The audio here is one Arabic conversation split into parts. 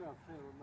بخير والله.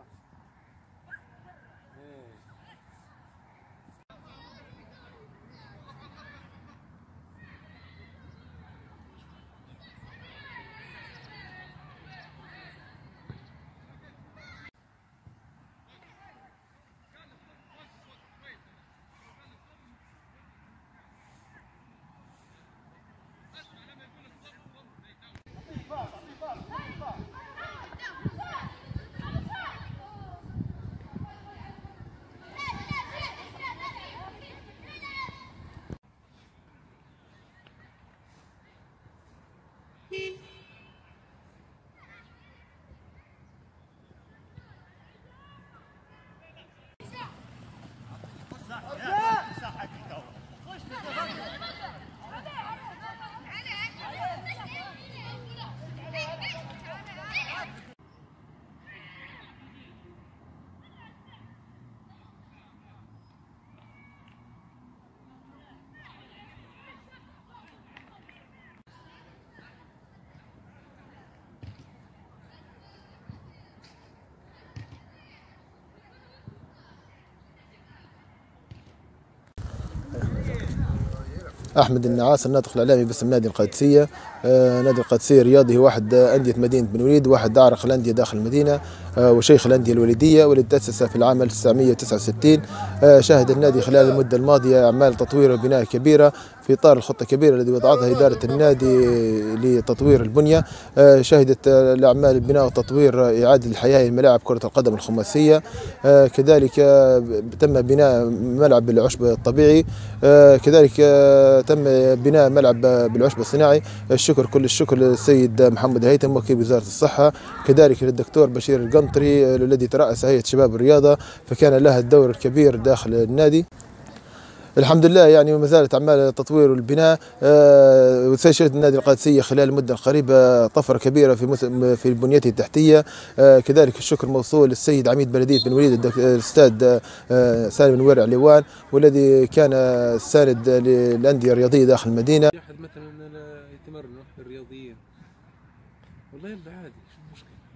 أحمد النعاس، الناطق الإعلامي باسم نادي القادسية. نادي القادسية الرياضي هو واحد أندية مدينة بن وليد، واحد أعرق الأندية داخل المدينة، وشيخ الأندية الوليدية، والذي تأسس في العام 1969. شهد النادي خلال المدة الماضية أعمال تطوير وبناء كبيرة في إطار الخطة الكبيرة التي وضعتها إدارة النادي لتطوير البنية. شهدت الأعمال البناء والتطوير إعادة الحياة لملاعب كرة القدم الخماسية، كذلك تم بناء ملعب بالعشب الطبيعي، كذلك تم بناء ملعب بالعشب الصناعي. كل الشكر للسيد محمد هيثم وكيل وزارة الصحة، كذلك للدكتور بشير القنطري الذي ترأس هيئة شباب الرياضة، فكان لها الدور الكبير داخل النادي. الحمد لله يعني وما زالت أعمال التطوير والبناء. وسيشهد النادي القادسية خلال المدة القريبة طفرة كبيرة في بنيته التحتية. كذلك الشكر موصول للسيد عميد بلدية بن وليد الأستاذ سالم بن ورع لوان، والذي كان ساند للأندية الرياضية داخل المدينة. مثلا يتمرنوا الرياضيين والله يبقى عادي، شو المشكلة؟